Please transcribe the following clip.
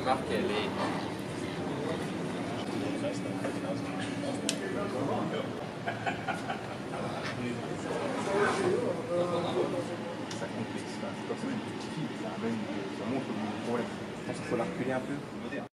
marque, elle est... Ça complexe, c'est comme ça, une petite fille, ça montre le problème. Je pense qu'il faut la reculer un peu.